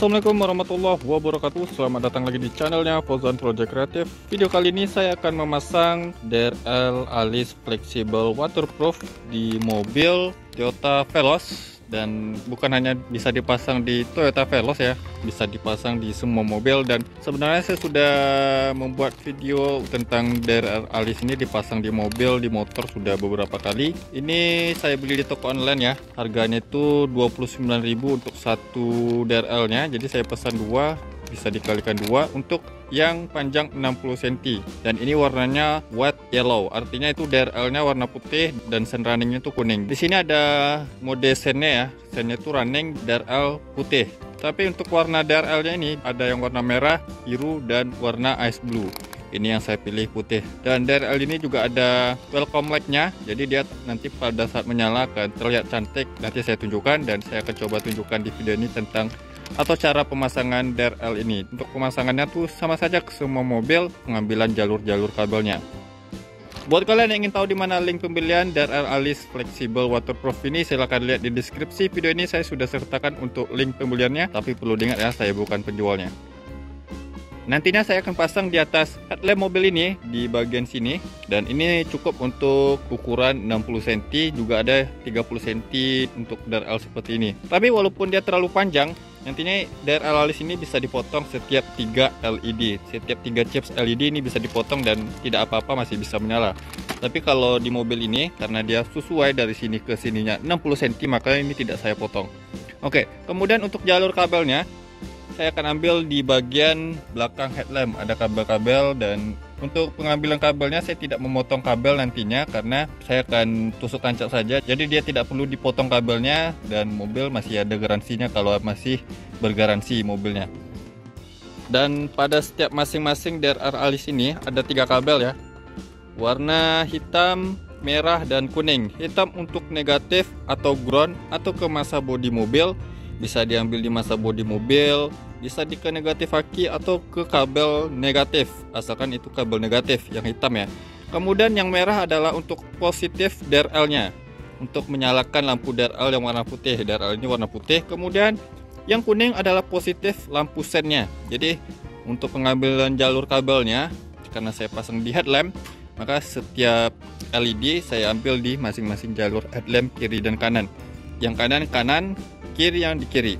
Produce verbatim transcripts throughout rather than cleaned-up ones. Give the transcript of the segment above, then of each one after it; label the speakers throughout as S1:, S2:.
S1: Assalamualaikum warahmatullahi wabarakatuh. Selamat datang lagi di channelnya Fauzan Project Creative. Video kali ini saya akan memasang D R L Alice Flexible Waterproof di mobil Toyota Veloz. Dan bukan hanya bisa dipasang di Toyota Veloz ya, bisa dipasang di semua mobil. Dan sebenarnya saya sudah membuat video tentang D R L Alice ini dipasang di mobil, di motor sudah beberapa kali. Ini saya beli di toko online ya, harganya itu dua puluh sembilan ribu untuk satu D R L nya. Jadi saya pesan dua, bisa dikalikan dua untuk yang panjang enam puluh sentimeter, dan ini warnanya white yellow, artinya itu D R L nya warna putih dan sen runningnya itu kuning. Di sini ada mode sennya ya, sennya itu running D R L putih, tapi untuk warna D R L nya ini ada yang warna merah, biru, dan warna ice blue. Ini yang saya pilih putih. Dan D R L ini juga ada welcome light nya, jadi dia nanti pada saat menyala akan terlihat cantik. Nanti saya tunjukkan, dan saya akan coba tunjukkan di video ini tentang atau cara pemasangan D R L ini. Untuk pemasangannya tuh sama saja ke semua mobil, pengambilan jalur-jalur kabelnya. Buat kalian yang ingin tahu di mana link pembelian D R L Alice Flexible Waterproof ini, silahkan lihat di deskripsi video ini. Saya sudah sertakan untuk link pembeliannya, tapi perlu diingat ya, saya bukan penjualnya. Nantinya saya akan pasang di atas headlamp mobil ini di bagian sini, dan ini cukup untuk ukuran enam puluh sentimeter, juga ada tiga puluh sentimeter untuk D R L seperti ini. Tapi walaupun dia terlalu panjang, nantinya D R L Alice ini bisa dipotong setiap tiga L E D, setiap tiga chips L E D ini bisa dipotong dan tidak apa-apa, masih bisa menyala. Tapi kalau di mobil ini, karena dia sesuai dari sini ke sininya enam puluh sentimeter, maka ini tidak saya potong. Oke, kemudian untuk jalur kabelnya, saya akan ambil di bagian belakang headlamp, ada kabel-kabel. Dan untuk pengambilan kabelnya saya tidak memotong kabel nantinya, karena saya akan tusuk tancap saja, jadi dia tidak perlu dipotong kabelnya, dan mobil masih ada garansinya kalau masih bergaransi mobilnya. Dan pada setiap masing-masing D R L Alice ini ada tiga kabel ya, warna hitam, merah, dan kuning. Hitam untuk negatif atau ground atau ke masa bodi mobil, bisa diambil di masa bodi mobil, bisa di ke negatif aki atau ke kabel negatif, asalkan itu kabel negatif yang hitam ya. Kemudian yang merah adalah untuk positif D R L nya, untuk menyalakan lampu D R L yang warna putih. D R L ini warna putih. Kemudian yang kuning adalah positif lampu sennya. Jadi untuk pengambilan jalur kabelnya, karena saya pasang di headlamp, maka setiap L E D saya ambil di masing-masing jalur headlamp kiri dan kanan. Yang kanan kanan, kiri yang di kiri.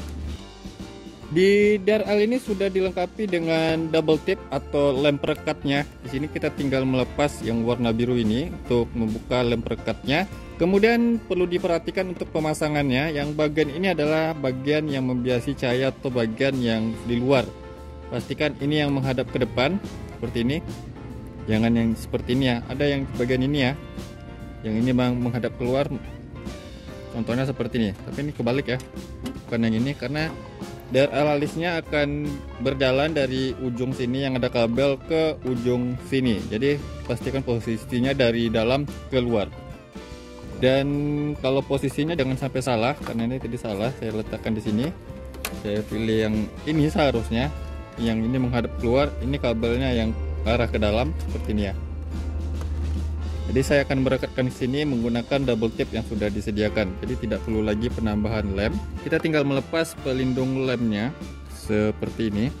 S1: Di D R L ini sudah dilengkapi dengan double tip atau lem perekatnya. Di sini kita tinggal melepas yang warna biru ini untuk membuka lem perekatnya. Kemudian perlu diperhatikan untuk pemasangannya, yang bagian ini adalah bagian yang membiasi cahaya atau bagian yang di luar. Pastikan ini yang menghadap ke depan seperti ini. Jangan yang seperti ini ya. Ada yang bagian ini ya. Yang ini bang menghadap keluar. Contohnya seperti ini, tapi ini kebalik ya, bukan yang ini, karena D R L Alice-nya akan berjalan dari ujung sini yang ada kabel ke ujung sini. Jadi pastikan posisinya dari dalam ke luar. Dan kalau posisinya jangan sampai salah, karena ini tadi salah, saya letakkan di sini. Saya pilih yang ini seharusnya, yang ini menghadap keluar, ini kabelnya yang arah ke dalam seperti ini ya. Jadi saya akan merekatkan di sini menggunakan double tip yang sudah disediakan. Jadi tidak perlu lagi penambahan lem. Kita tinggal melepas pelindung lemnya seperti ini.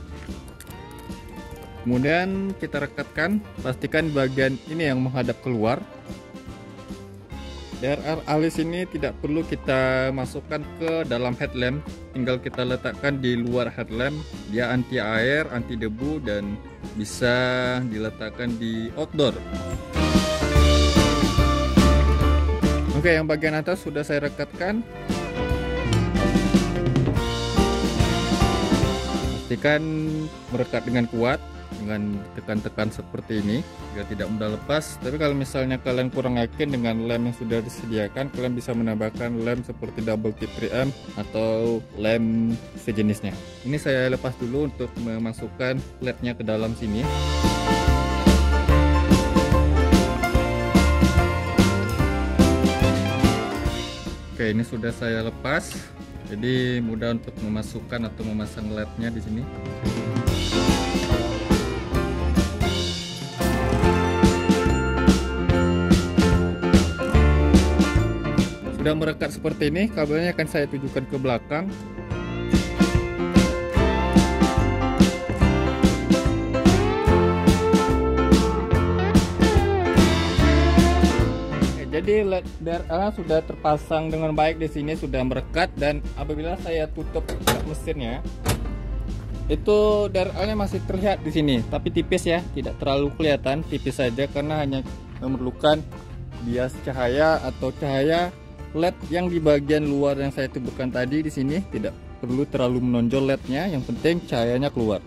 S1: Kemudian kita rekatkan, pastikan bagian ini yang menghadap keluar. D R L Alice ini tidak perlu kita masukkan ke dalam headlamp, tinggal kita letakkan di luar headlamp. Dia anti air, anti debu, dan bisa diletakkan di outdoor. Oke, yang bagian atas sudah saya rekatkan. Pastikan merekat dengan kuat, dengan tekan-tekan seperti ini agar tidak mudah lepas. Tapi kalau misalnya kalian kurang yakin dengan lem yang sudah disediakan, kalian bisa menambahkan lem seperti double tip tiga M atau lem sejenisnya. Ini saya lepas dulu untuk memasukkan lednya ke dalam sini. Oke, ini sudah saya lepas, jadi mudah untuk memasukkan atau memasang lednya di sini. Sudah merekat seperti ini, kabelnya akan saya tujukan ke belakang. Jadi L E D D R L sudah terpasang dengan baik di sini, sudah merekat, dan apabila saya tutup mesinnya, itu D R L-nya masih terlihat di sini, tapi tipis ya, tidak terlalu kelihatan, tipis saja karena hanya memerlukan bias cahaya atau cahaya L E D yang di bagian luar yang saya tubuhkan tadi di sini. Tidak perlu terlalu menonjol L E D-nya, yang penting cahayanya keluar.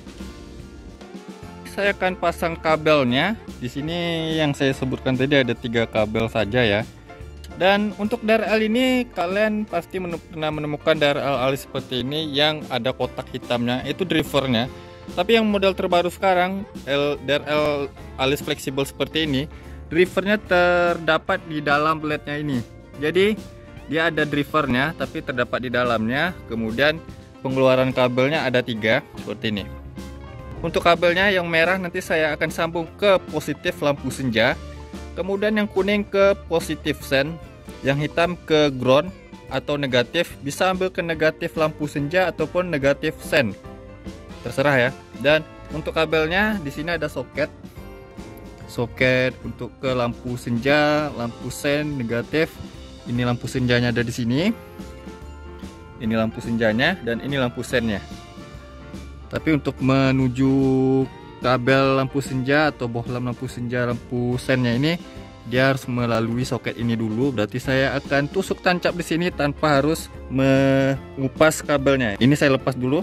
S1: Saya akan pasang kabelnya. Di sini yang saya sebutkan tadi ada tiga kabel saja ya. Dan untuk D R L ini kalian pasti pernah menemukan D R L alis seperti ini yang ada kotak hitamnya, itu drivernya. Tapi yang model terbaru sekarang D R L alis fleksibel seperti ini, drivernya terdapat di dalam L E D-nya ini. Jadi dia ada drivernya tapi terdapat di dalamnya. Kemudian pengeluaran kabelnya ada tiga seperti ini. Untuk kabelnya yang merah nanti saya akan sambung ke positif lampu senja, kemudian yang kuning ke positif sen, yang hitam ke ground atau negatif, bisa ambil ke negatif lampu senja ataupun negatif sen, terserah ya. Dan untuk kabelnya di sini ada soket, soket untuk ke lampu senja, lampu sen, negatif. Ini lampu senjanya ada di sini, ini lampu senjanya, dan ini lampu sennya. Tapi untuk menuju kabel lampu senja atau bohlam lampu senja, lampu sennya ini, dia harus melalui soket ini dulu. Berarti saya akan tusuk tancap di sini tanpa harus mengupas kabelnya. Ini saya lepas dulu.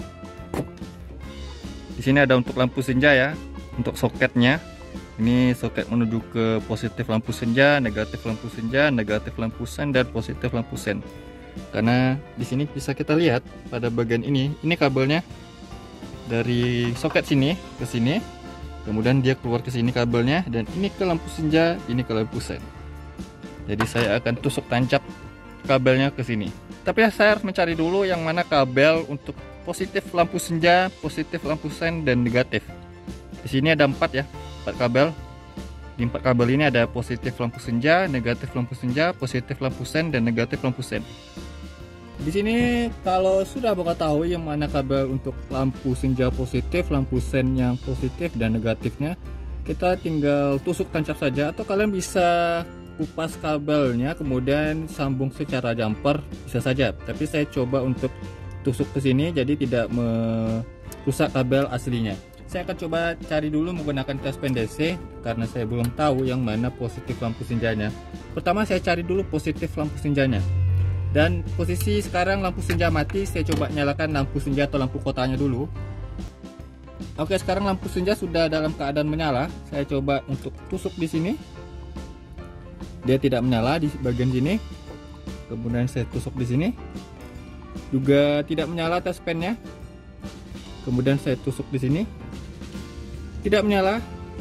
S1: Di sini ada untuk lampu senja ya, untuk soketnya. Ini soket menuju ke positif lampu senja, negatif lampu senja, negatif lampu sen, dan positif lampu sen. Karena di sini bisa kita lihat pada bagian ini, ini kabelnya dari soket sini ke sini, kemudian dia keluar ke sini kabelnya, dan ini ke lampu senja, ini ke lampu sen. Jadi saya akan tusuk tancap kabelnya ke sini. Tapi saya harus mencari dulu yang mana kabel untuk positif lampu senja, positif lampu sen, dan negatif. Di sini ada empat ya, empat kabel. Di empat kabel ini ada positif lampu senja, negatif lampu senja, positif lampu sen, dan negatif lampu sen. Di sini kalau sudah Bapak tahu yang mana kabel untuk lampu senja positif, lampu sen yang positif dan negatifnya, kita tinggal tusuk tancap saja, atau kalian bisa kupas kabelnya kemudian sambung secara jumper, bisa saja. Tapi saya coba untuk tusuk ke sini jadi tidak merusak kabel aslinya. Saya akan coba cari dulu menggunakan tespen D C karena saya belum tahu yang mana positif lampu senjanya. Pertama saya cari dulu positif lampu senjanya. Dan posisi sekarang lampu senja mati, saya coba nyalakan lampu senja atau lampu kotanya dulu. Oke, sekarang lampu senja sudah dalam keadaan menyala. Saya coba untuk tusuk di sini. Dia tidak menyala di bagian sini. Kemudian saya tusuk di sini. Juga tidak menyala tespennya. Kemudian saya tusuk di sini. Tidak menyala.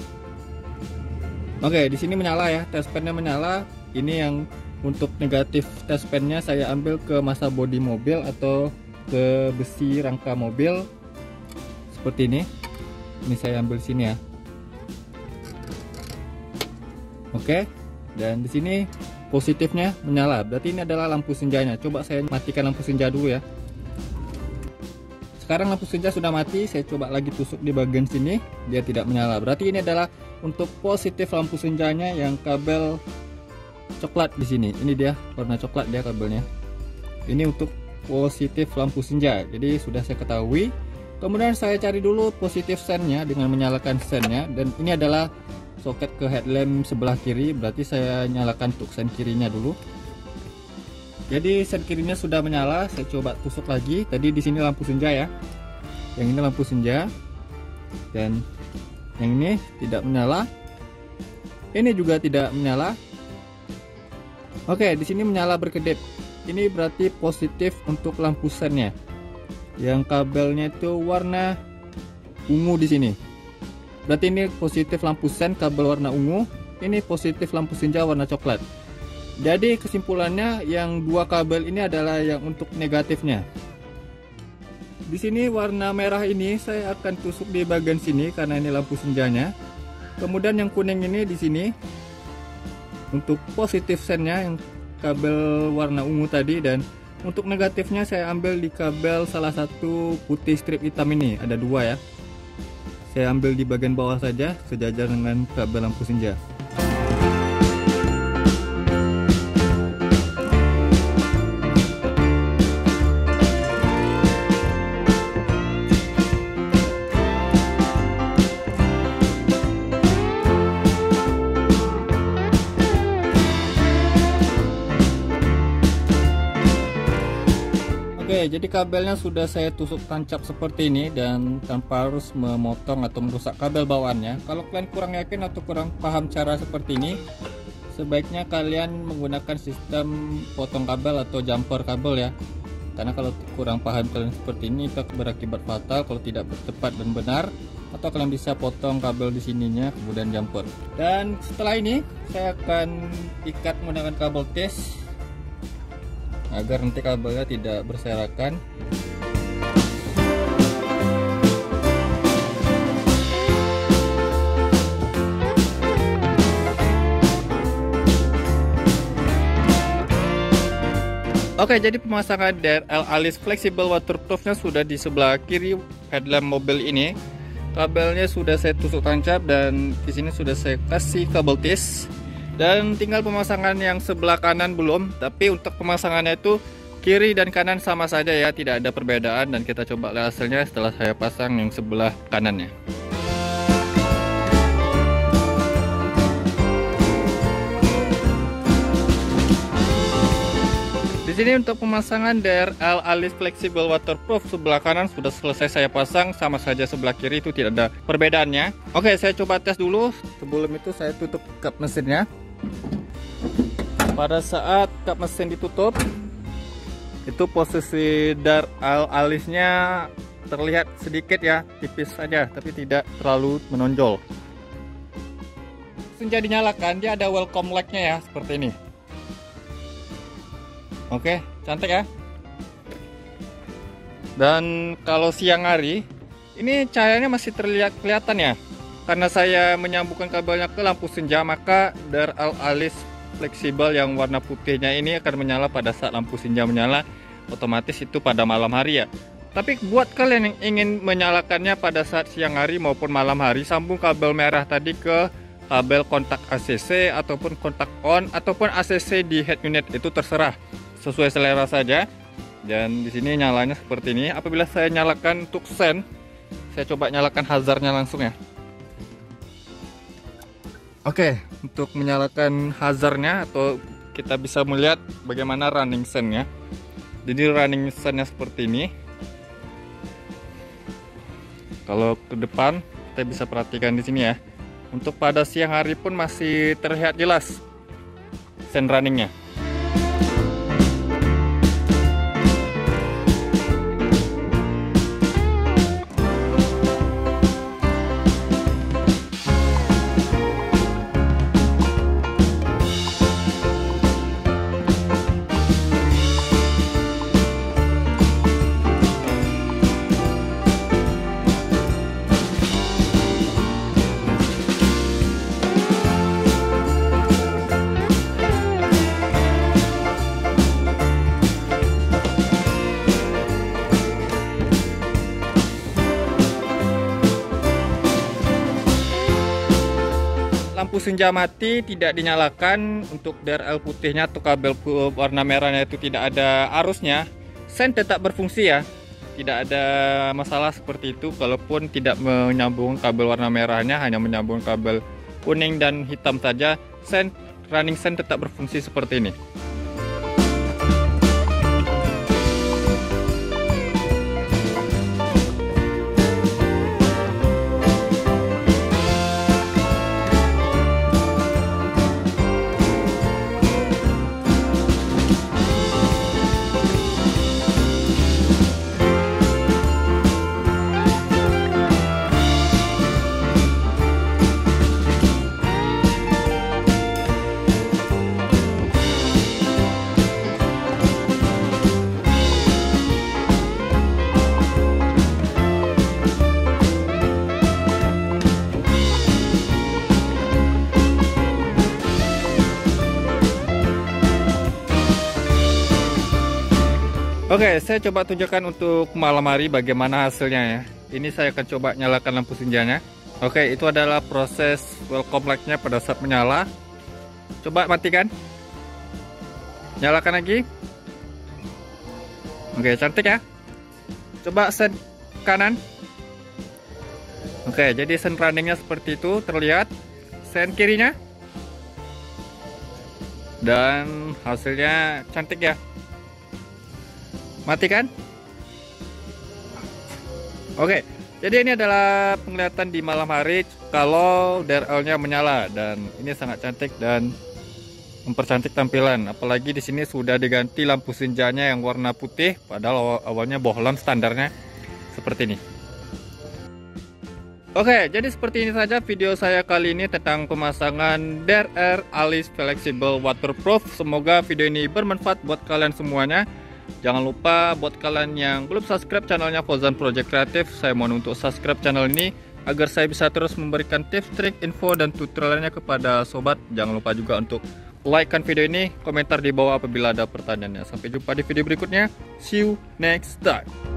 S1: Oke, di sini menyala ya, tespennya menyala. Ini yang untuk negatif tespennya saya ambil ke masa bodi mobil atau ke besi rangka mobil seperti ini. Ini saya ambil sini ya. Oke, dan di sini positifnya menyala. Berarti ini adalah lampu senjanya. Coba saya matikan lampu senja dulu ya. Sekarang lampu senja sudah mati. Saya coba lagi tusuk di bagian sini. Dia tidak menyala. Berarti ini adalah untuk positif lampu senjanya yang kabel coklat di sini. Ini dia warna coklat dia kabelnya. Ini untuk positif lampu senja. Jadi sudah saya ketahui. Kemudian saya cari dulu positif sennya dengan menyalakan sennya, dan ini adalah soket ke headlamp sebelah kiri. Berarti saya nyalakan untuk sen kirinya dulu. Jadi sen kirinya sudah menyala. Saya coba tusuk lagi. Tadi di sini lampu senja ya. Yang ini lampu senja. Dan yang ini tidak menyala. Ini juga tidak menyala. Oke, di sini menyala berkedip. Ini berarti positif untuk lampu sennya. Yang kabelnya itu warna ungu di sini. Berarti ini positif lampu sen kabel warna ungu. Ini positif lampu senja warna coklat. Jadi kesimpulannya yang dua kabel ini adalah yang untuk negatifnya. Di sini warna merah ini saya akan tusuk di bagian sini karena ini lampu senjanya. Kemudian yang kuning ini di sini untuk positif sennya yang kabel warna ungu tadi, dan untuk negatifnya saya ambil di kabel salah satu putih strip hitam ini. Ada dua ya. Saya ambil di bagian bawah saja sejajar dengan kabel lampu senja. Oke, jadi kabelnya sudah saya tusuk tancap seperti ini dan tanpa harus memotong atau merusak kabel bawaannya. Kalau kalian kurang yakin atau kurang paham cara seperti ini, sebaiknya kalian menggunakan sistem potong kabel atau jumper kabel ya. Karena kalau kurang paham kalian seperti ini, itu berakibat fatal kalau tidak tepat dan benar. Atau kalian bisa potong kabel di sininya kemudian jumper. Dan setelah ini saya akan ikat menggunakan kabel tes agar nanti kabelnya tidak berserakan. Oke, jadi pemasangan D R L Alice Flexible Waterproofnya sudah di sebelah kiri headlamp mobil ini. Kabelnya sudah saya tusuk tancap dan di sini sudah saya kasih kabel tis. Dan tinggal pemasangan yang sebelah kanan belum, tapi untuk pemasangannya itu kiri dan kanan sama saja ya, tidak ada perbedaan. Dan kita coba lihat hasilnya setelah saya pasang yang sebelah kanannya. Di sini untuk pemasangan D R L Alice Flexible Waterproof sebelah kanan sudah selesai saya pasang, sama saja sebelah kiri itu tidak ada perbedaannya. Oke, saya coba tes dulu. Sebelum itu saya tutup kap mesinnya. Pada saat kap mesin ditutup, itu posisi D R L Alice-nya terlihat sedikit ya, tipis saja, tapi tidak terlalu menonjol. Senja dinyalakan, dia ada welcome light-nya ya, seperti ini. Oke, cantik ya. Dan kalau siang hari, ini cahayanya masih terlihat kelihatan ya. Karena saya menyambungkan kabelnya ke lampu senja, maka D R L Alice Flexible yang warna putihnya ini akan menyala pada saat lampu senja menyala. Otomatis itu pada malam hari ya. Tapi buat kalian yang ingin menyalakannya pada saat siang hari maupun malam hari, sambung kabel merah tadi ke kabel kontak A C C ataupun kontak on ataupun A C C di head unit, itu terserah. Sesuai selera saja. Dan di sini nyalanya seperti ini. Apabila saya nyalakan untuk sen, saya coba nyalakan hazardnya langsung ya. Oke, untuk menyalakan hazardnya atau kita bisa melihat bagaimana running sennya. Jadi running sennya seperti ini. Kalau ke depan kita bisa perhatikan di sini ya. Untuk pada siang hari pun masih terlihat jelas sen runningnya. Lampu senja mati, tidak dinyalakan. Untuk D R L putihnya atau kabel warna merahnya itu tidak ada arusnya, sen tetap berfungsi ya, tidak ada masalah seperti itu. Kalaupun tidak menyambung kabel warna merahnya, hanya menyambung kabel kuning dan hitam saja, sen running sen tetap berfungsi seperti ini. Oke, saya coba tunjukkan untuk malam hari bagaimana hasilnya ya. Ini saya akan coba nyalakan lampu senjanya. Oke, itu adalah proses welcome light-nya pada saat menyala. Coba matikan. Nyalakan lagi. Oke, cantik ya. Coba sen kanan. Oke, jadi sen runningnya seperti itu terlihat. Sen kirinya. Dan hasilnya cantik ya. Matikan. Oke, jadi ini adalah penglihatan di malam hari kalau D R L-nya menyala, dan ini sangat cantik dan mempercantik tampilan. Apalagi di sini sudah diganti lampu senjanya yang warna putih, padahal awalnya bohlam standarnya seperti ini. Oke, jadi seperti ini saja video saya kali ini tentang pemasangan D R L Alice Flexible Waterproof. Semoga video ini bermanfaat buat kalian semuanya. Jangan lupa buat kalian yang belum subscribe channelnya Fauzan Project Creative, saya mohon untuk subscribe channel ini agar saya bisa terus memberikan tips, trik, info, dan tutorialnya kepada sobat. Jangan lupa juga untuk like kan video ini, komentar di bawah apabila ada pertanyaannya. Sampai jumpa di video berikutnya. See you next time.